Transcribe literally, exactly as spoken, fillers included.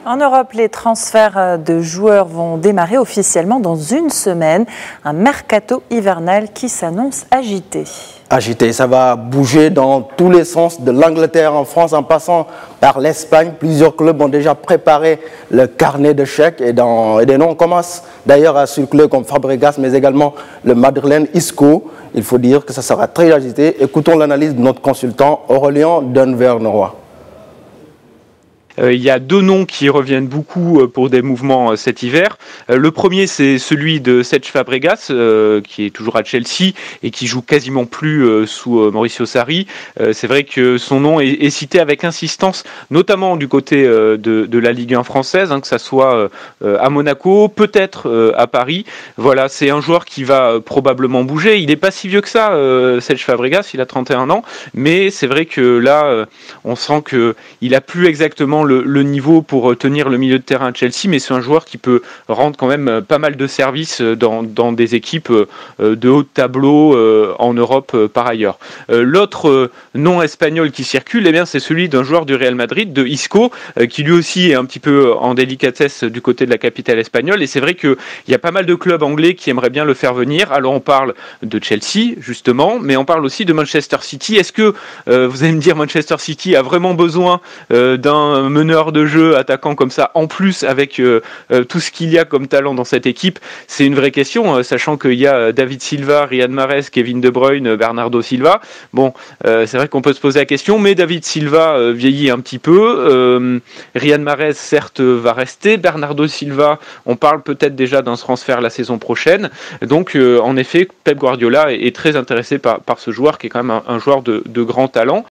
En Europe, les transferts de joueurs vont démarrer officiellement dans une semaine. Un mercato hivernal qui s'annonce agité. Agité, ça va bouger dans tous les sens, de l'Angleterre en France en passant par l'Espagne. Plusieurs clubs ont déjà préparé le carnet de chèques et, dans, et des noms commencent d'ailleurs à circuler comme Fabregas, mais également le madrilène Isco. Il faut dire que ça sera très agité. Écoutons l'analyse de notre consultant Aurélien Denver-Noroy. Euh, il y a deux noms qui reviennent beaucoup euh, pour des mouvements euh, cet hiver. Euh, le premier, c'est celui de Cesc Fabregas, euh, qui est toujours à Chelsea et qui joue quasiment plus euh, sous euh, Mauricio Sarri. Euh, c'est vrai que son nom est, est cité avec insistance, notamment du côté euh, de, de la Ligue un française, hein, que ça soit euh, à Monaco, peut-être euh, à Paris. Voilà, c'est un joueur qui va euh, probablement bouger. Il n'est pas si vieux que ça, euh, Cesc Fabregas, il a trente et un ans, mais c'est vrai que là, euh, on sent qu'il a plus exactement Le, le niveau pour tenir le milieu de terrain à Chelsea, mais c'est un joueur qui peut rendre quand même pas mal de services dans, dans des équipes de haut de tableau en Europe par ailleurs. L'autre nom espagnol qui circule, eh bien, c'est celui d'un joueur du Real Madrid, de Isco, qui lui aussi est un petit peu en délicatesse du côté de la capitale espagnole, et c'est vrai qu'il y a pas mal de clubs anglais qui aimeraient bien le faire venir. Alors on parle de Chelsea, justement, mais on parle aussi de Manchester City. Est-ce que, euh, vous allez me dire, Manchester City a vraiment besoin euh, d'un meneur de jeu, attaquant comme ça, en plus avec euh, euh, tout ce qu'il y a comme talent dans cette équipe? C'est une vraie question, euh, sachant qu'il y a David Silva, Riyad Mahrez, Kevin De Bruyne, Bernardo Silva. Bon, euh, c'est vrai qu'on peut se poser la question, mais David Silva euh, vieillit un petit peu. Euh, Riyad Mahrez, certes, va rester. Bernardo Silva, on parle peut-être déjà d'un transfert la saison prochaine. Donc, euh, en effet, Pep Guardiola est, est très intéressé par, par ce joueur qui est quand même un, un joueur de, de grand talent.